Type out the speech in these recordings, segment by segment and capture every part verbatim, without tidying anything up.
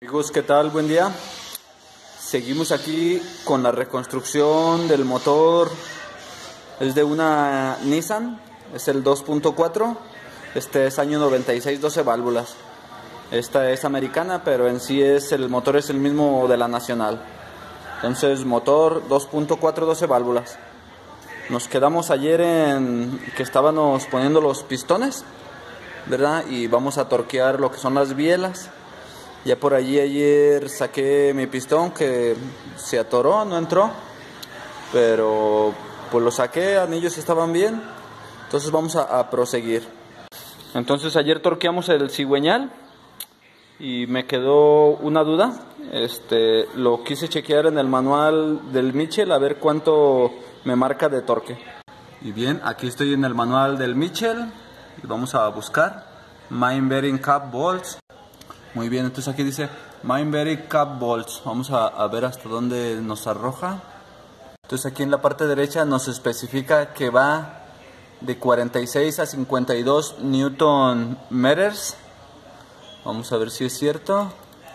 Amigos, ¿qué tal? Buen día. Seguimos aquí con la reconstrucción del motor. Es de una Nissan, es el dos punto cuatro. Este es año noventa y seis, doce válvulas. Esta es americana, pero en sí es el motor es el mismo de la nacional. Entonces, motor dos punto cuatro, doce válvulas. Nos quedamos ayer en que estábamos poniendo los pistones, ¿verdad? Y vamos a torquear lo que son las bielas. Ya por allí ayer saqué mi pistón que se atoró, no entró, pero pues lo saqué, anillos estaban bien, entonces vamos a, a proseguir. Entonces ayer torqueamos el cigüeñal y me quedó una duda, este, lo quise chequear en el manual del Mitchell a ver cuánto me marca de torque. Y bien, aquí estoy en el manual del Mitchell y vamos a buscar Main Bearing Cap Bolts. Muy bien, entonces aquí dice Main Bearing Cap Bolts. Vamos a, a ver hasta dónde nos arroja. Entonces aquí en la parte derecha nos especifica que va de cuarenta y seis a cincuenta y dos Newton meters. Vamos a ver si es cierto.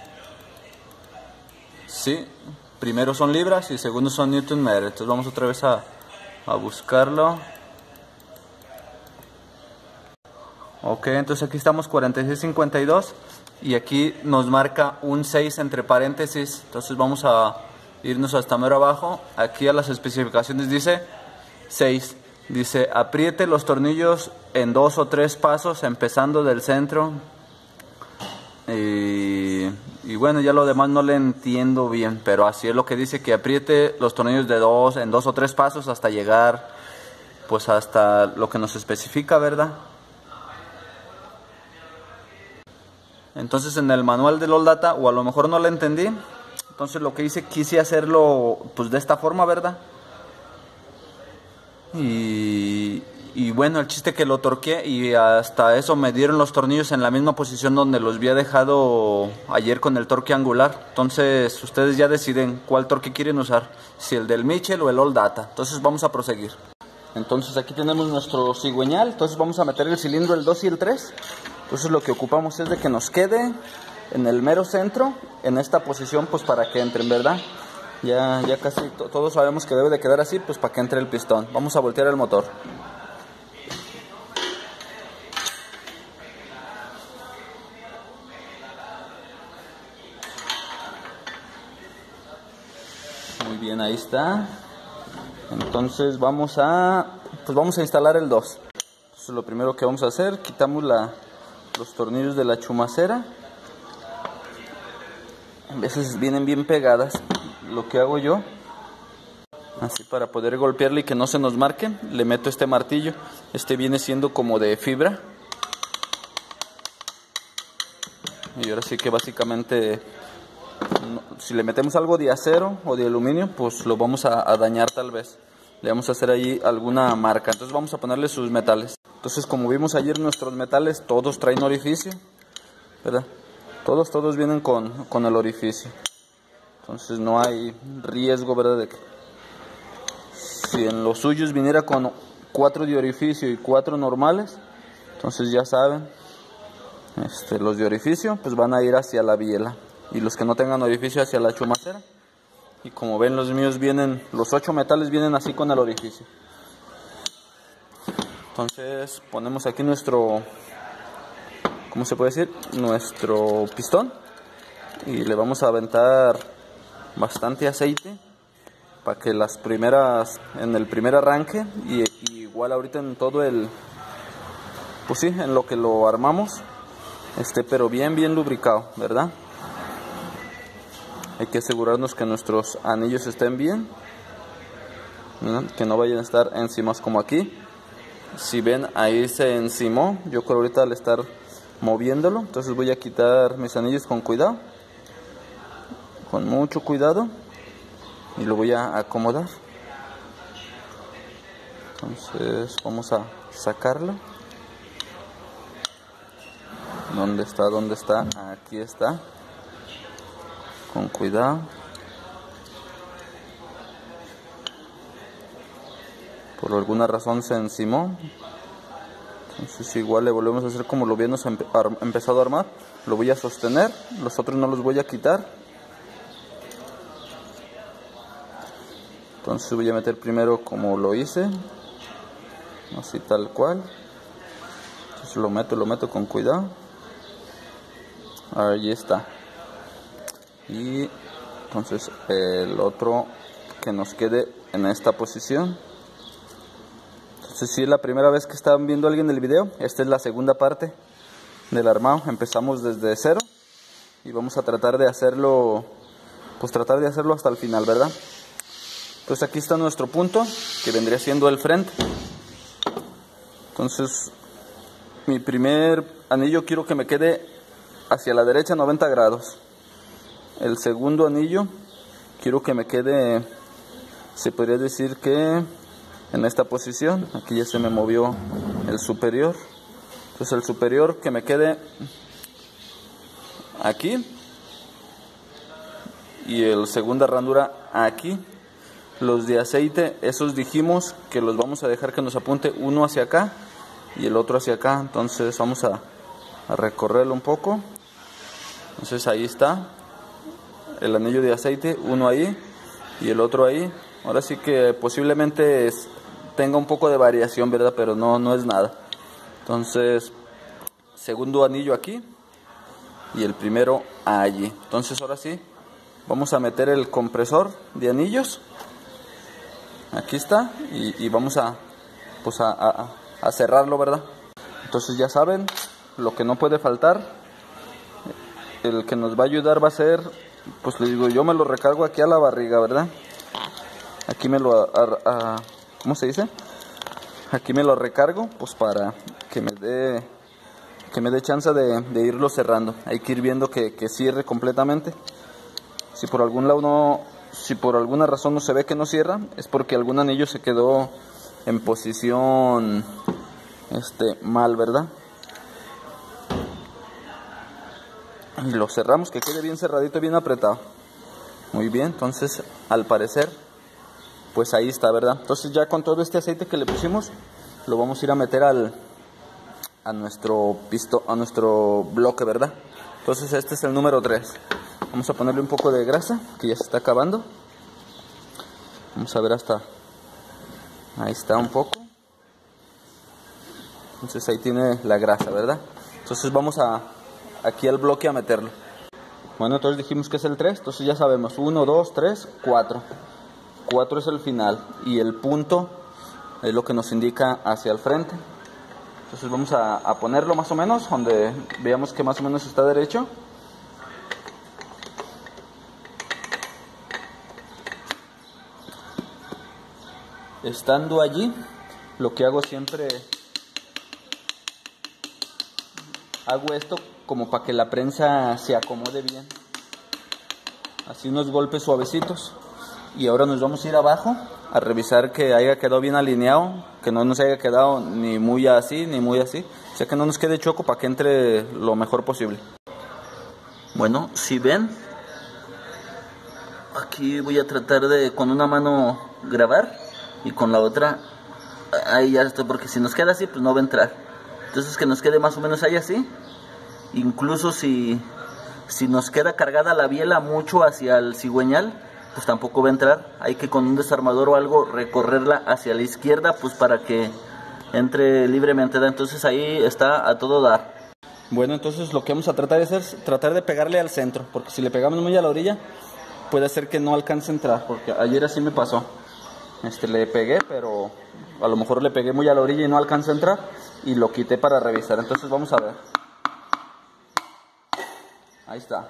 Sí, primero son libras y segundo son Newton meters. Entonces vamos otra vez a, a buscarlo. Ok, entonces aquí estamos cuarenta y seis cincuenta y dos. Y aquí nos marca un seis entre paréntesis. Entonces vamos a irnos hasta mero abajo. Aquí a las especificaciones dice seis. Dice apriete los tornillos en dos o tres pasos empezando del centro. Y, y bueno, ya lo demás no le entiendo bien, pero así es lo que dice, que apriete los tornillos de dos en dos o tres pasos hasta llegar pues hasta lo que nos especifica, ¿verdad? Entonces en el manual del All Data, o a lo mejor no lo entendí, entonces lo que hice, quise hacerlo pues de esta forma, ¿verdad? Y, y bueno, el chiste que lo torqué y hasta eso me dieron los tornillos en la misma posición donde los había dejado ayer con el torque angular. Entonces ustedes ya deciden cuál torque quieren usar, si el del Mitchell o el All Data. Entonces vamos a proseguir. Entonces aquí tenemos nuestro cigüeñal, entonces vamos a meter el cilindro el dos y el tres. Entonces lo que ocupamos es de que nos quede en el mero centro, en esta posición, pues para que entren, ¿verdad? Ya, ya casi to todos sabemos que debe de quedar así, pues para que entre el pistón. Vamos a voltear el motor. Muy bien, ahí está. Entonces vamos a, pues vamos a instalar el dos. Entonces lo primero que vamos a hacer, quitamos la... los tornillos de la chumacera. A veces vienen bien pegadas. Lo que hago yo, así para poder golpearle y que no se nos marquen, le meto este martillo. Este viene siendo como de fibra. Y ahora sí que básicamente, si le metemos algo de acero o de aluminio, pues lo vamos a, a dañar tal vez. Le vamos a hacer ahí alguna marca. Entonces vamos a ponerle sus metales. Entonces, como vimos ayer, nuestros metales todos traen orificio, ¿verdad? Todos, todos vienen con, con el orificio. Entonces no hay riesgo, ¿verdad? De que si en los suyos viniera con cuatro de orificio y cuatro normales, entonces ya saben, este, los de orificio pues van a ir hacia la biela y los que no tengan orificio hacia la chumacera. Y como ven, los míos vienen, los ocho metales vienen así con el orificio. Entonces ponemos aquí nuestro, ¿cómo se puede decir? Nuestro pistón y le vamos a aventar bastante aceite para que las primeras, en el primer arranque y, y igual ahorita en todo el, pues sí, en lo que lo armamos, esté pero bien, bien lubricado, ¿verdad? Hay que asegurarnos que nuestros anillos estén bien, ¿verdad? Que no vayan a estar encimados como aquí. Si ven, ahí se encimó. Yo creo ahorita al estar moviéndolo, entonces voy a quitar mis anillos con cuidado, con mucho cuidado, y lo voy a acomodar. Entonces vamos a sacarlo. ¿Dónde está? ¿Dónde está? Aquí está. Con cuidado. Por alguna razón se encimó. Entonces igual le volvemos a hacer como lo habíamos empe empezado a armar. lo voy a sostener, los otros no los voy a quitar. Entonces voy a meter primero como lo hice, así tal cual. Entonces lo meto, lo meto con cuidado. Ahí está. Y entonces el otro que nos quede en esta posición. Entonces, si es la primera vez que están viendo alguien el video, esta es la segunda parte del armado. Empezamos desde cero y vamos a tratar de hacerlo, pues tratar de hacerlo hasta el final, ¿verdad? Entonces aquí está nuestro punto, que vendría siendo el frente. Entonces mi primer anillo quiero que me quede hacia la derecha noventa grados. El segundo anillo quiero que me quede, se podría decir que en esta posición. Aquí ya se me movió el superior. Entonces el superior que me quede aquí y el segunda herradura aquí. Los de aceite, esos dijimos que los vamos a dejar que nos apunte uno hacia acá y el otro hacia acá. Entonces vamos a, a recorrerlo un poco. Entonces ahí está el anillo de aceite, uno ahí y el otro ahí. Ahora sí que posiblemente es, tenga un poco de variación, ¿verdad? Pero no, no es nada. Entonces, segundo anillo aquí y el primero allí. Entonces ahora sí, vamos a meter el compresor de anillos. Aquí está y, y vamos a, pues a, a, a cerrarlo, ¿verdad? Entonces ya saben, lo que no puede faltar, el que nos va a ayudar va a ser, pues les digo, yo me lo recargo aquí a la barriga, ¿verdad? Aquí me lo, a, a, ¿cómo se dice? Aquí me lo recargo, pues para que me dé, que me dé chance de, de irlo cerrando. Hay que ir viendo que, que cierre completamente. Si por algún lado no, si por alguna razón no se ve que no cierra, es porque algún anillo se quedó en posición este, mal, ¿verdad? Y lo cerramos, que quede bien cerradito, bien apretado. Muy bien, entonces al parecer, pues ahí está, ¿verdad? Entonces ya con todo este aceite que le pusimos, lo vamos a ir a meter al, a nuestro pisto, a nuestro bloque, ¿verdad? Entonces este es el número tres. Vamos a ponerle un poco de grasa, que ya se está acabando. Vamos a ver hasta... Ahí está un poco. Entonces ahí tiene la grasa, ¿verdad? Entonces vamos a aquí al bloque a meterlo. Bueno, entonces dijimos que es el tres. Entonces ya sabemos, uno, dos, tres, cuatro. cuatro es el final. Y el punto es lo que nos indica hacia el frente. Entonces vamos a, a ponerlo más o menos, donde veamos que más o menos está derecho. Estando allí, lo que hago siempre, hago esto como para que la prensa se acomode bien. Así unos golpes suavecitos. Y ahora nos vamos a ir abajo a revisar que haya quedado bien alineado, que no nos haya quedado ni muy así ni muy así. O sea, que no nos quede choco para que entre lo mejor posible. Bueno, si ven, aquí voy a tratar de con una mano grabar y con la otra ahí ya estoy, porque si nos queda así pues no va a entrar. Entonces que nos quede más o menos ahí así. Incluso si, si nos queda cargada la biela mucho hacia el cigüeñal, pues tampoco va a entrar. Hay que con un desarmador o algo recorrerla hacia la izquierda, pues para que entre libremente. Entonces ahí está a todo dar. Bueno, entonces lo que vamos a tratar de hacer es tratar de pegarle al centro, porque si le pegamos muy a la orilla puede ser que no alcance a entrar, porque ayer así me pasó. Este, le pegué, pero a lo mejor le pegué muy a la orilla y no alcanza a entrar, y lo quité para revisar. Entonces vamos a ver. Ahí está.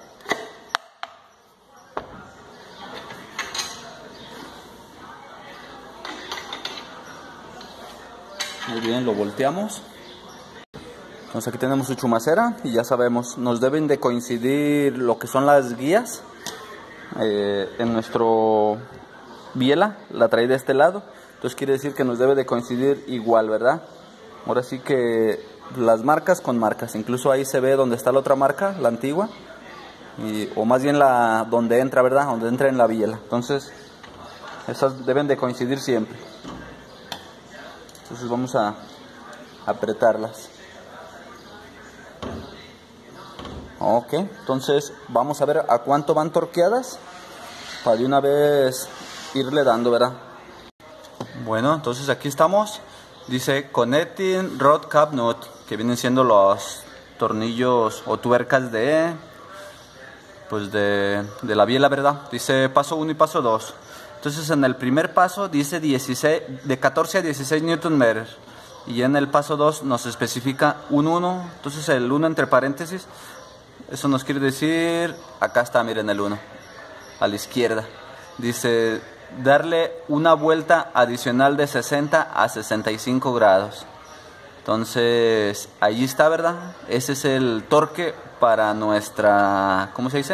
Muy bien, lo volteamos. Entonces aquí tenemos su chumacera y ya sabemos, nos deben de coincidir lo que son las guías. Eh, en nuestro biela la trae de este lado, entonces quiere decir que nos debe de coincidir igual, ¿verdad? Ahora sí que las marcas con marcas, incluso ahí se ve donde está la otra marca, la antigua, y, o más bien la donde entra, ¿verdad? Donde entra en la biela. Entonces esas deben de coincidir siempre. Entonces vamos a apretarlas. Ok, entonces vamos a ver a cuánto van torqueadas para de una vez irle dando, ¿verdad? Bueno, entonces aquí estamos. Dice Connecting Rod Cap Nut, que vienen siendo los tornillos o tuercas de pues de, de la biela, ¿verdad? Dice paso uno y paso dos. Entonces en el primer paso dice dieciséis, de catorce a dieciséis newton meters. Y en el paso dos nos especifica un uno. Entonces el uno entre paréntesis, eso nos quiere decir, acá está, miren el uno, a la izquierda. Dice darle una vuelta adicional de sesenta a sesenta y cinco grados. Entonces ahí está, ¿verdad? Ese es el torque para nuestra, ¿cómo se dice?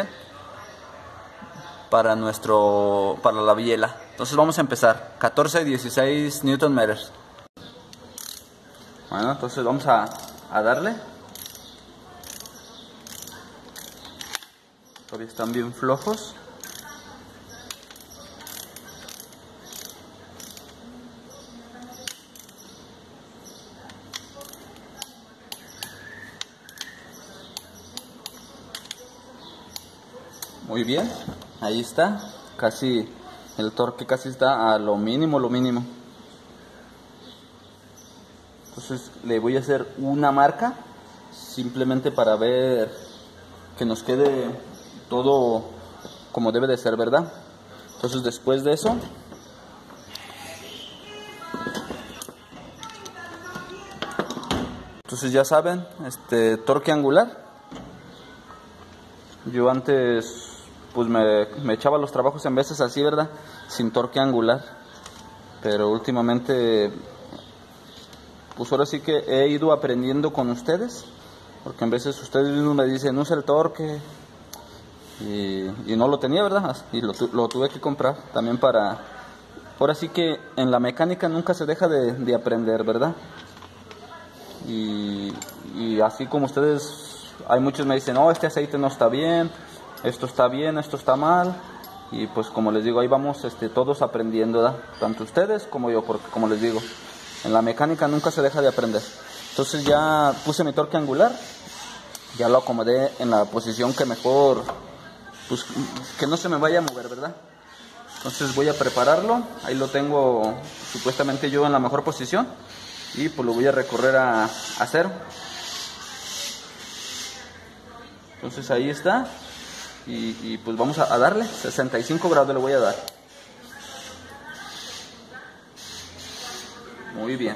Para nuestro, para la biela. Entonces vamos a empezar. catorce a dieciséis newton meters. Bueno, entonces vamos a, a darle. Todavía están bien flojos. Muy bien, ahí está. Casi, el torque casi está a lo mínimo, lo mínimo. Entonces le voy a hacer una marca, simplemente para ver que nos quede todo como debe de ser, ¿verdad? Entonces después de eso, entonces ya saben, este torque angular. Yo antes pues me, me echaba los trabajos en veces así, ¿verdad? Sin torque angular. Pero últimamente pues ahora sí que he ido aprendiendo con ustedes, porque en veces ustedes mismos me dicen, usa el torque, y, y no lo tenía, ¿verdad? Y lo, lo tuve que comprar también para... Ahora sí que en la mecánica nunca se deja de, de aprender, ¿verdad? Y, y así como ustedes, hay muchos me dicen, no, este aceite no está bien, esto está bien, esto está mal. Y pues como les digo, ahí vamos este, todos aprendiendo, ¿verdad? Tanto ustedes como yo, porque como les digo, en la mecánica nunca se deja de aprender. Entonces ya puse mi torque angular, ya lo acomodé en la posición que mejor, pues que no se me vaya a mover, ¿verdad? Entonces voy a prepararlo, ahí lo tengo supuestamente yo en la mejor posición y pues lo voy a recorrer a, a cero. Entonces ahí está y, y pues vamos a, a darle, sesenta y cinco grados le voy a dar. Muy bien.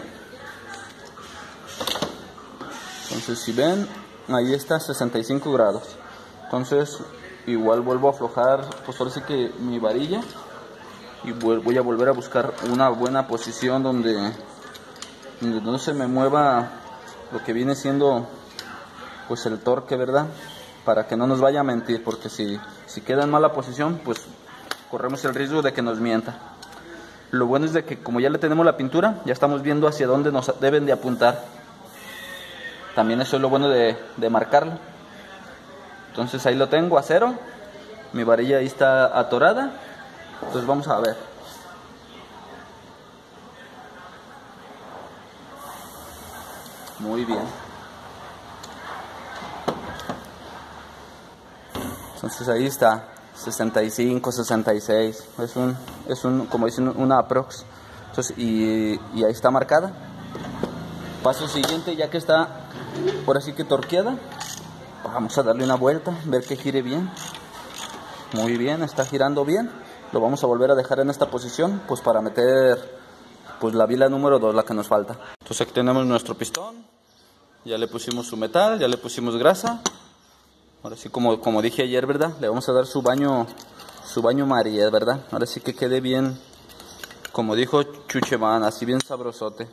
Entonces si ven, ahí está sesenta y cinco grados. Entonces igual vuelvo a aflojar, pues ahora sí que mi varilla, y voy a volver a buscar una buena posición donde, donde no se me mueva lo que viene siendo pues el torque, ¿verdad? Para que no nos vaya a mentir, porque si, si queda en mala posición, pues corremos el riesgo de que nos mienta. Lo bueno es de que como ya le tenemos la pintura, ya estamos viendo hacia dónde nos deben de apuntar. También eso es lo bueno de, de marcarlo. Entonces ahí lo tengo a cero. Mi varilla ahí está atorada. Entonces vamos a ver. Muy bien. Entonces ahí está. sesenta y cinco, sesenta y seis. Es un, es un, como dicen, una aprox. Entonces, y, y ahí está marcada. Paso siguiente, ya que está por así que torqueada, vamos a darle una vuelta, ver que gire bien. Muy bien, está girando bien. Lo vamos a volver a dejar en esta posición, pues para meter pues la biela número dos, la que nos falta. Entonces aquí tenemos nuestro pistón. Ya le pusimos su metal, ya le pusimos grasa. Ahora sí, como, como dije ayer, ¿verdad? Le vamos a dar su baño, su baño María, ¿verdad? Ahora sí que quede bien, como dijo Chucheman, así bien sabrosote.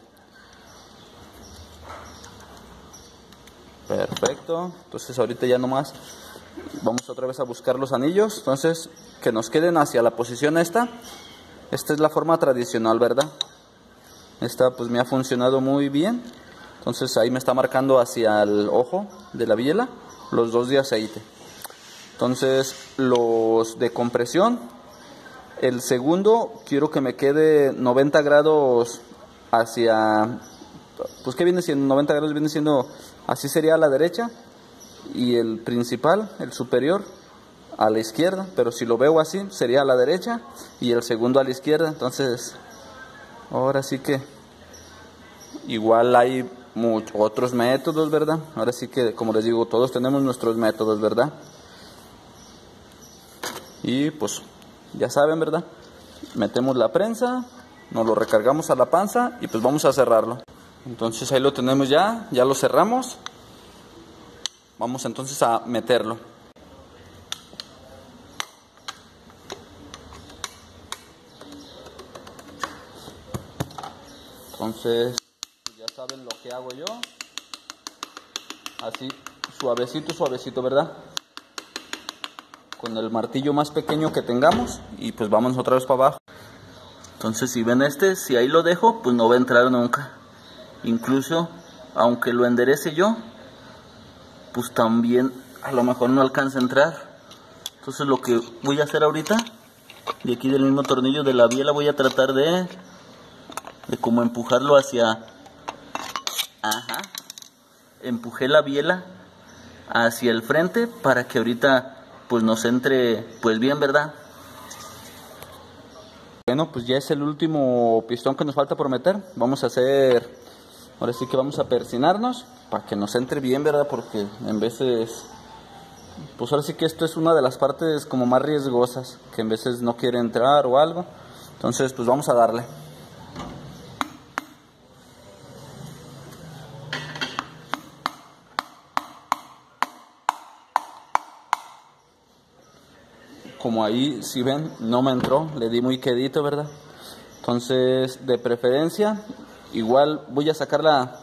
Perfecto. Entonces ahorita ya nomás vamos otra vez a buscar los anillos. Entonces que nos queden hacia la posición esta. Esta es la forma tradicional, ¿verdad? Esta pues me ha funcionado muy bien. Entonces ahí me está marcando hacia el ojo de la biela los dos de aceite. Entonces los de compresión, el segundo quiero que me quede noventa grados hacia, pues que viene siendo noventa grados, viene siendo, así sería a la derecha. y el principal, el superior, a la izquierda, pero si lo veo así sería a la derecha y el segundo a la izquierda. Entonces ahora sí que igual hay muchos otros métodos, ¿verdad? Ahora sí que, como les digo, todos tenemos nuestros métodos, ¿verdad? Y pues ya saben, ¿verdad? Metemos la prensa, nos lo recargamos a la panza y pues vamos a cerrarlo. Entonces ahí lo tenemos ya, ya lo cerramos. Vamos entonces a meterlo. Entonces ya saben lo que hago yo. Así suavecito, suavecito, ¿verdad? Con el martillo más pequeño que tengamos y pues vamos otra vez para abajo. Entonces si ven este, si ahí lo dejo, pues no va a entrar nunca. Incluso aunque lo enderece yo, pues también a lo mejor no alcanza a entrar. Entonces lo que voy a hacer ahorita, de aquí del mismo tornillo de la biela, voy a tratar de de como empujarlo hacia, ajá, empujé la biela hacia el frente para que ahorita pues nos entre pues bien, ¿verdad? Bueno, pues ya es el último pistón que nos falta por meter. Vamos a hacer, ahora sí que vamos a persinarnos para que nos entre bien, ¿verdad? Porque en veces, pues ahora sí que esto es una de las partes como más riesgosas, que en veces no quiere entrar o algo. Entonces pues vamos a darle. Como ahí, si ven, no me entró, le di muy quedito, ¿verdad? Entonces, de preferencia, igual voy a sacarla.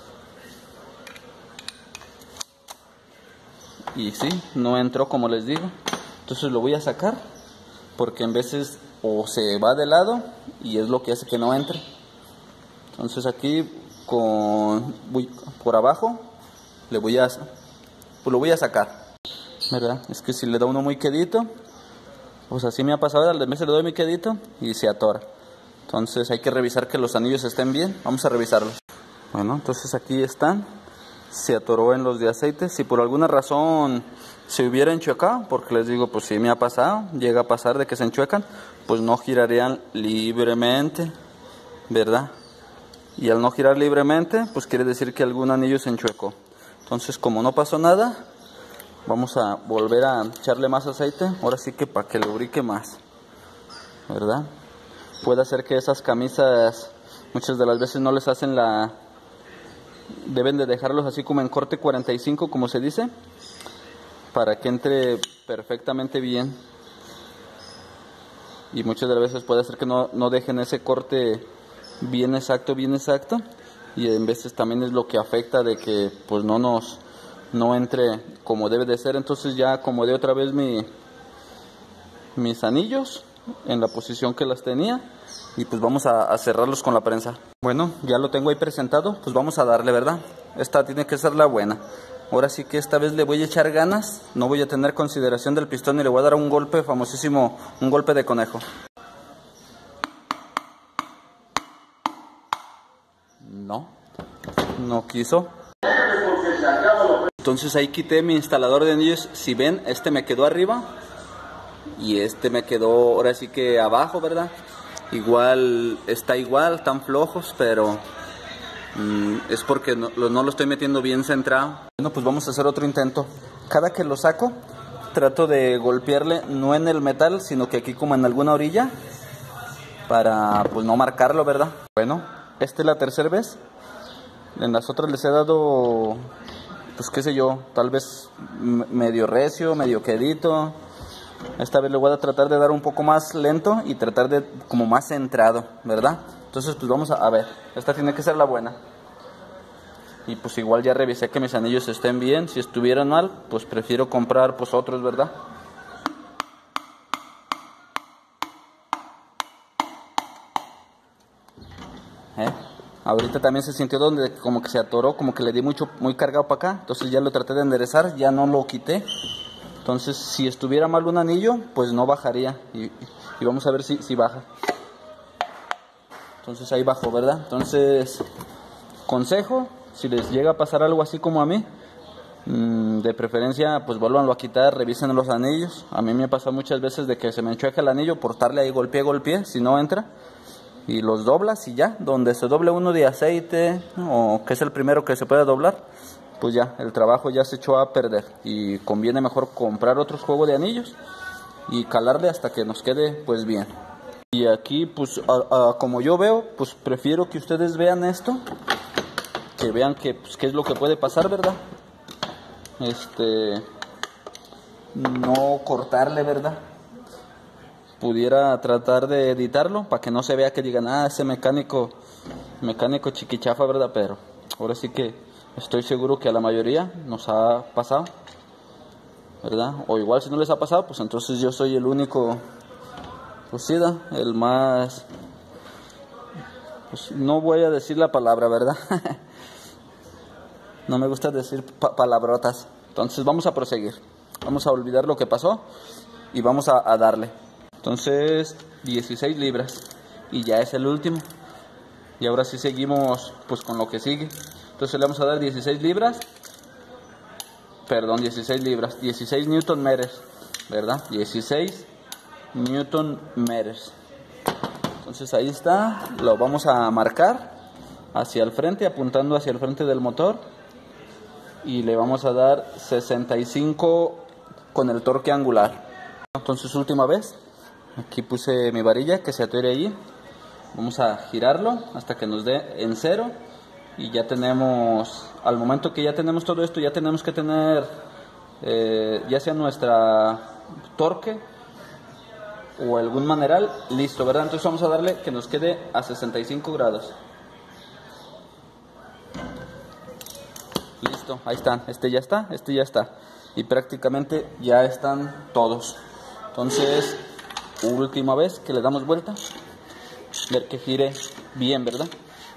Y sí, no entró como les digo. Entonces lo voy a sacar, porque en veces o se va de lado y es lo que hace que no entre. Entonces aquí, con voy por abajo, le voy a, pues lo voy a sacar, ¿verdad? Es que si le da uno muy quedito, pues así me ha pasado, al mes le doy mi quedito y se atora. Entonces hay que revisar que los anillos estén bien. Vamos a revisarlos. Bueno, entonces aquí están. Se atoró en los de aceite. Si por alguna razón se hubiera enchuecado, porque les digo, pues sí me ha pasado, llega a pasar de que se enchuecan, pues no girarían libremente, ¿verdad? Y al no girar libremente, pues quiere decir que algún anillo se enchuecó. Entonces, como no pasó nada, vamos a volver a echarle más aceite, ahora sí que para que lubrique más, ¿verdad? Puede ser que esas camisas muchas de las veces no les hacen la... Deben de dejarlos así como en corte cuarenta y cinco, como se dice, para que entre perfectamente bien. Y muchas de las veces puede ser que no, no dejen ese corte bien exacto, bien exacto. Y en veces también es lo que afecta de que pues no nos... no entre como debe de ser. Entonces ya acomodé otra vez mi, mis anillos en la posición que las tenía y pues vamos a, a cerrarlos con la prensa. Bueno, ya lo tengo ahí presentado, pues vamos a darle, ¿verdad? Esta tiene que ser la buena. Ahora sí que esta vez le voy a echar ganas, no voy a tener consideración del pistón y le voy a dar un golpe famosísimo, un golpe de conejo. No, no quiso. Entonces ahí quité mi instalador de anillos. Si ven, este me quedó arriba y este me quedó ahora sí que abajo, ¿verdad? Igual, está igual, están flojos, pero mmm, es porque no, no lo estoy metiendo bien centrado. Bueno, pues vamos a hacer otro intento. Cada que lo saco, trato de golpearle no en el metal, sino que aquí como en alguna orilla, para pues no marcarlo, ¿verdad? Bueno, esta es la tercera vez. En las otras les he dado... pues qué sé yo, tal vez medio recio, medio quedito. Esta vez le voy a tratar de dar un poco más lento y tratar de como más centrado, ¿verdad? Entonces pues vamos a, a ver, esta tiene que ser la buena. Y pues igual ya revisé que mis anillos estén bien. Si estuvieran mal, pues prefiero comprar pues otros, ¿verdad? ¿Eh? Ahorita también se sintió donde como que se atoró, como que le di mucho, muy cargado para acá. Entonces ya lo traté de enderezar, ya no lo quité. Entonces si estuviera mal un anillo, pues no bajaría. Y, y vamos a ver si, si baja. Entonces ahí bajó, ¿verdad? Entonces, consejo, si les llega a pasar algo así como a mí, De preferencia, pues vuélvanlo a quitar, revisen los anillos. A mí me pasa muchas veces de que se me enchueca el anillo por darle ahí golpea, golpea, si no entra. Y los doblas y ya, donde se doble uno de aceite, o que es el primero que se puede doblar, pues ya, el trabajo ya se echó a perder. Y conviene mejor comprar otros juegos de anillos y calarle hasta que nos quede pues bien. Y aquí, pues a, a, como yo veo, pues prefiero que ustedes vean esto, que vean que, pues, qué es lo que puede pasar, ¿verdad? Este, no cortarle, ¿verdad? Pudiera tratar de editarlo para que no se vea que digan, ah, ese mecánico, mecánico chiquichafa, ¿verdad? Pero ahora sí que estoy seguro que a la mayoría nos ha pasado, ¿verdad? O igual si no les ha pasado, pues entonces yo soy el único, pues sí, ¿da? El más, pues no voy a decir la palabra, ¿verdad? No me gusta decir pa palabrotas. Entonces vamos a proseguir. Vamos a olvidar lo que pasó y vamos a, a darle. Entonces dieciséis libras. Y ya es el último. Y ahora sí seguimos pues con lo que sigue. Entonces le vamos a dar dieciséis libras. Perdón, dieciséis libras. dieciséis newton meters. ¿Verdad? dieciséis newton meters. Entonces ahí está. Lo vamos a marcar hacia el frente, apuntando hacia el frente del motor. Y le vamos a dar sesenta y cinco con el torque angular. Entonces última vez, aquí puse mi varilla que se atore ahí. Vamos a girarlo hasta que nos dé en cero. Y ya tenemos, al momento que ya tenemos todo esto, ya tenemos que tener eh, ya sea nuestra torque o algún maneral listo, ¿verdad? Entonces vamos a darle que nos quede a sesenta y cinco grados. Listo, ahí están, este ya está, este ya está. Y prácticamente ya están todos. Entonces, última vez que le damos vuelta. Ver que gire bien, ¿verdad?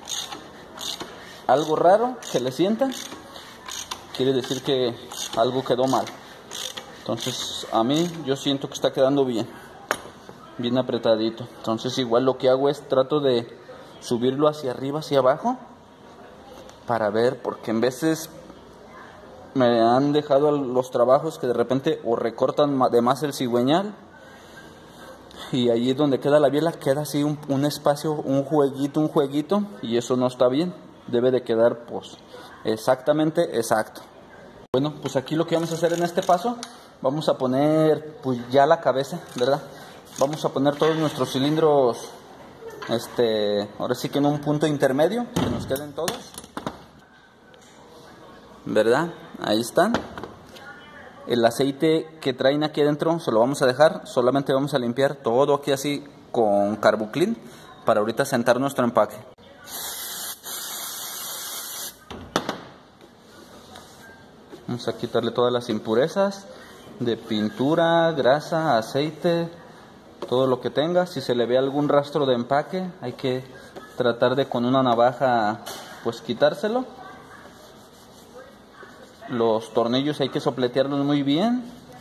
Algo raro que le sienta, quiere decir que algo quedó mal. Entonces, a mí yo siento que está quedando bien. Bien apretadito. Entonces, igual lo que hago es trato de subirlo hacia arriba, hacia abajo. Para ver, porque en veces me han dejado los trabajos que de repente o recortan de más el cigüeñal y allí donde queda la biela queda así un, un espacio, un jueguito, un jueguito y eso no está bien, debe de quedar pues exactamente exacto. Bueno, pues aquí lo que vamos a hacer en este paso, vamos a poner pues ya la cabeza, ¿verdad? Vamos a poner todos nuestros cilindros, este, ahora sí que en un punto intermedio, que nos queden todos. ¿Verdad? Ahí están. El aceite que traen aquí adentro se lo vamos a dejar. Solamente vamos a limpiar todo aquí así con Carbuclean para ahorita sentar nuestro empaque. Vamos a quitarle todas las impurezas de pintura, grasa, aceite, todo lo que tenga. Si se le ve algún rastro de empaque, hay que tratar de con una navaja pues quitárselo. Los tornillos hay que sopletearlos muy bien,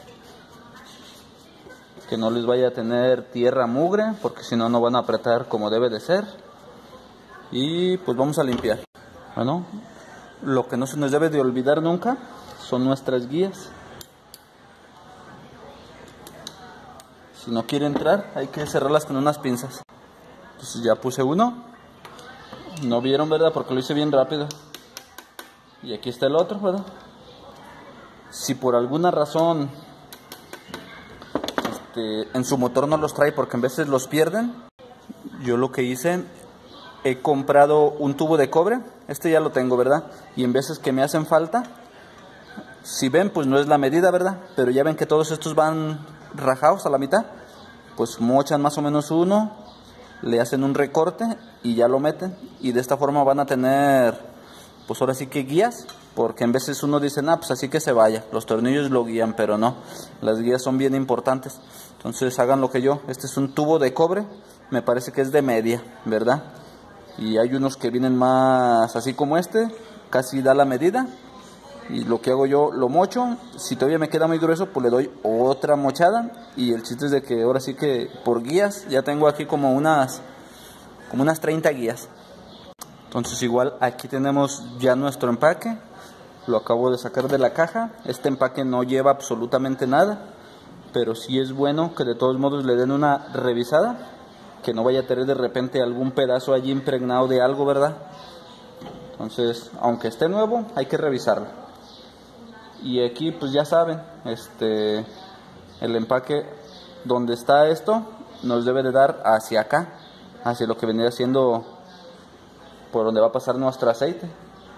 que no les vaya a tener tierra, mugre, porque si no, no van a apretar como debe de ser. Y pues vamos a limpiar. Bueno, lo que no se nos debe de olvidar nunca son nuestras guías. Si no quiere entrar, hay que cerrarlas con unas pinzas. Entonces ya puse uno. No vieron, ¿verdad? Porque lo hice bien rápido. Y aquí está el otro, ¿verdad? Si por alguna razón este, en su motor no los trae porque en veces los pierden, yo lo que hice, he comprado un tubo de cobre, este ya lo tengo, ¿verdad? Y en veces que me hacen falta, si ven, pues no es la medida, ¿verdad? Pero ya ven que todos estos van rajados a la mitad, pues mochan más o menos uno, le hacen un recorte y ya lo meten. Y de esta forma van a tener, pues ahora sí que guías. Porque en veces uno dice, nah, pues así que se vaya. Los tornillos lo guían, pero no. Las guías son bien importantes. Entonces hagan lo que yo. Este es un tubo de cobre. Me parece que es de media, ¿verdad? Y hay unos que vienen más así como este. Casi da la medida. Y lo que hago yo, lo mocho. Si todavía me queda muy grueso, pues le doy otra mochada. Y el chiste es de que ahora sí que por guías, ya tengo aquí como unas, como unas treinta guías. Entonces igual aquí tenemos ya nuestro empaque. Lo acabo de sacar de la caja. Este empaque no lleva absolutamente nada, pero sí es bueno que de todos modos le den una revisada, que no vaya a tener de repente algún pedazo allí impregnado de algo, ¿verdad? Entonces, aunque esté nuevo, hay que revisarlo. Y aquí pues ya saben, este el empaque donde está esto nos debe de dar hacia acá, hacia lo que vendría siendo por donde va a pasar nuestro aceite.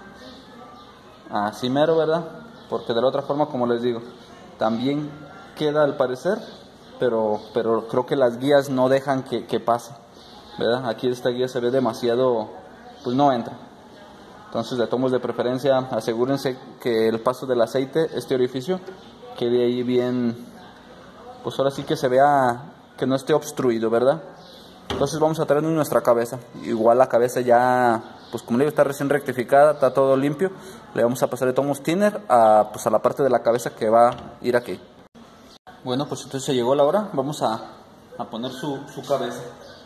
Así mero, ¿verdad? Porque de la otra forma, como les digo, también queda al parecer, pero, pero creo que las guías no dejan que, que pase, ¿verdad? Aquí esta guía se ve demasiado, pues no entra. Entonces, de tomos de preferencia, asegúrense que el paso del aceite, este orificio, quede ahí bien, pues ahora sí que se vea que no esté obstruido, ¿verdad? Entonces vamos a traer nuestra cabeza. Igual la cabeza ya, pues como le digo, está recién rectificada, está todo limpio. Le vamos a pasar de tomos thinner a, pues a la parte de la cabeza que va a ir aquí. Bueno, pues entonces se llegó la hora. Vamos a, a poner su, su cabeza.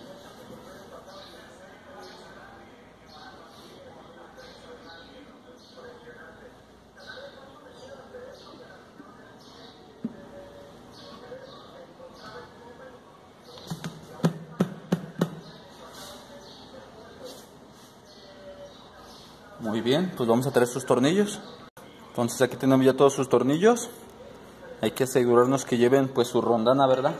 Muy bien, pues vamos a traer sus tornillos. Entonces aquí tenemos ya todos sus tornillos. Hay que asegurarnos que lleven pues su rondana, ¿verdad?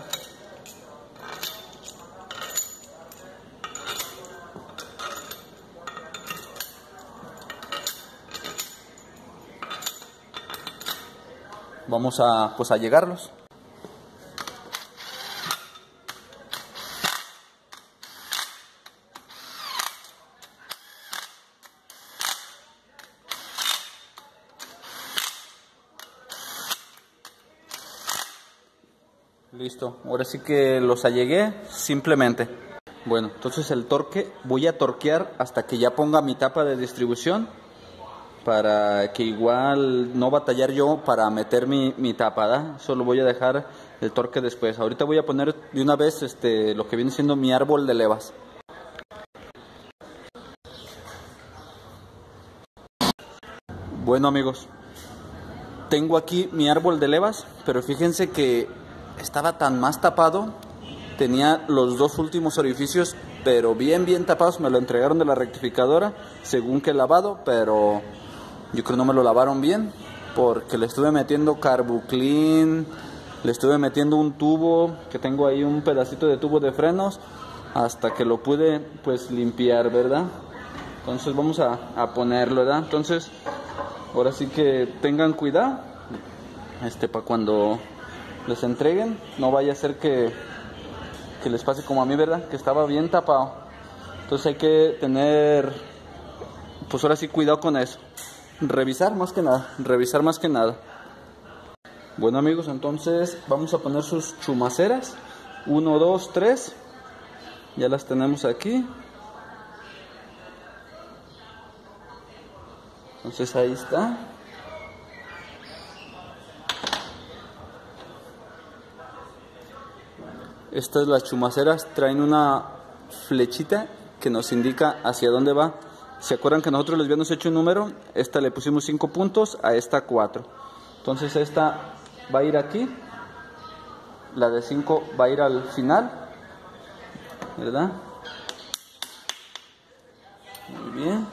Vamos a pues a llegarlos. Listo, ahora sí que los allegué simplemente. Bueno, entonces el torque, voy a torquear hasta que ya ponga mi tapa de distribución, para que igual no batallar yo para meter mi, mi tapa, ¿verdad? Solo voy a dejar el torque después. Ahorita voy a poner de una vez este, lo que viene siendo mi árbol de levas. Bueno amigos, tengo aquí mi árbol de levas, pero fíjense que estaba tan más tapado, tenía los dos últimos orificios, pero bien bien tapados. Me lo entregaron de la rectificadora, según que lavado, pero yo creo que no me lo lavaron bien, porque le estuve metiendo Carbuclean, le estuve metiendo un tubo, que tengo ahí un pedacito de tubo de frenos, hasta que lo pude pues limpiar, ¿verdad? Entonces vamos a, a ponerlo, ¿verdad? Entonces, ahora sí que tengan cuidado, este, para cuando les entreguen, no vaya a ser que, que les pase como a mí, ¿verdad? Que estaba bien tapado. Entonces hay que tener, pues ahora sí, cuidado con eso. Revisar más que nada, revisar más que nada. Bueno amigos, entonces vamos a poner sus chumaceras. uno, dos, tres. Ya las tenemos aquí. Entonces ahí está. Estas las chumaceras traen una flechita que nos indica hacia dónde va. ¿Se acuerdan que nosotros les habíamos hecho un número? Esta le pusimos cinco puntos, a esta cuatro. Entonces esta va a ir aquí. La de cinco va a ir al final, ¿verdad? Muy bien.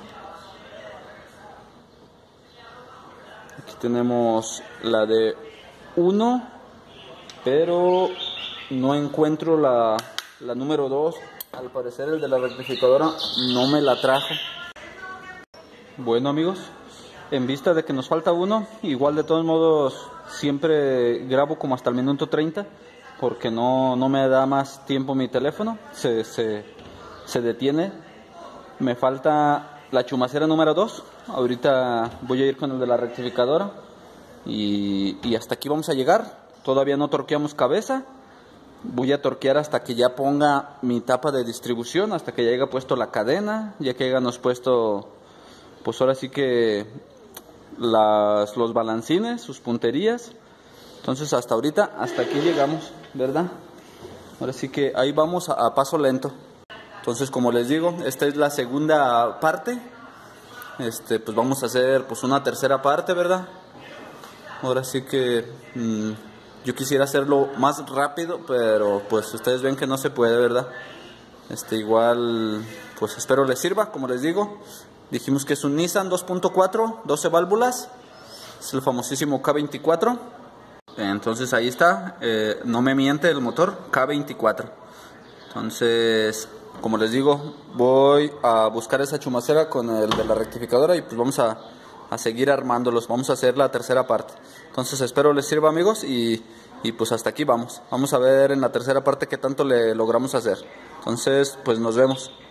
Aquí tenemos la de uno, pero no encuentro la, la número dos. Al parecer el de la rectificadora no me la trajo. Bueno amigos, en vista de que nos falta uno, igual de todos modos siempre grabo como hasta el minuto treinta, porque no, no me da más tiempo mi teléfono, se, se, se detiene. Me falta la chumacera número dos, ahorita voy a ir con el de la rectificadora y, y hasta aquí vamos a llegar. Todavía no torqueamos cabeza. Voy a torquear hasta que ya ponga mi tapa de distribución, hasta que ya haya puesto la cadena, ya que hayamos puesto, pues ahora sí que las, los balancines, sus punterías. Entonces hasta ahorita, hasta aquí llegamos, ¿verdad? Ahora sí que ahí vamos a, a paso lento. Entonces, como les digo, esta es la segunda parte. este, pues vamos a hacer pues una tercera parte, ¿verdad? Ahora sí que mmm, yo quisiera hacerlo más rápido, pero pues ustedes ven que no se puede, ¿verdad? Este, igual, pues espero les sirva, como les digo. Dijimos que es un Nissan dos punto cuatro, doce válvulas. Es el famosísimo K veinticuatro. Entonces ahí está, eh, no me miente el motor, K veinticuatro. Entonces, como les digo, voy a buscar esa chumacera con el de la rectificadora y pues vamos a, a seguir armándolos. Vamos a hacer la tercera parte. Entonces espero les sirva, amigos, y, y pues hasta aquí vamos. Vamos a ver en la tercera parte qué tanto le logramos hacer. Entonces, pues nos vemos.